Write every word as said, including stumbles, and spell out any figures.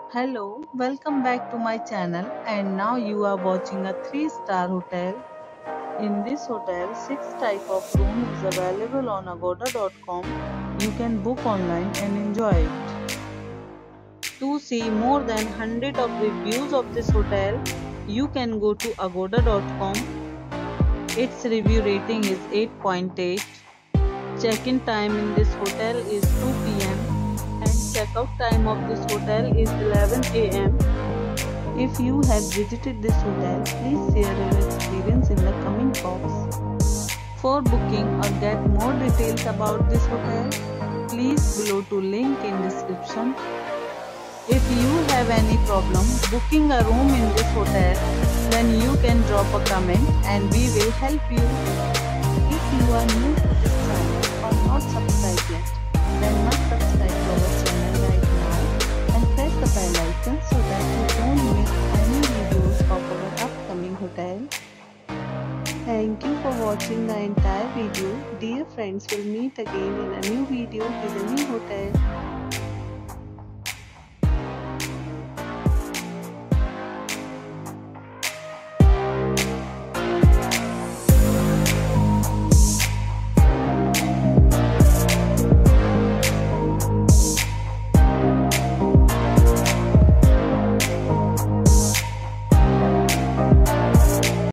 Hello, welcome back to my channel, and now you are watching a three star hotel. In this hotel, six type of room is available on agoda dot com. You can book online and enjoy it. To see more than one hundred of reviews of this hotel, you can go to agoda dot com. Its review rating is eight point eight. Check-in time in this hotel is two p m and check-out time of this hotel is eleven a m If you have visited this hotel, please share your experience in the comment box. For booking or get more details about this hotel, please below to link in description. If you have any problem booking a room in this hotel, then you can drop a comment and we will help you. If you are new to this channel or not subscribed yet, then must subscribe to our channel right now and press the bell icon so that you don't miss any videos of our upcoming hotel. Thank you for watching the entire video. Dear friends, will meet again in a new video with a new hotel.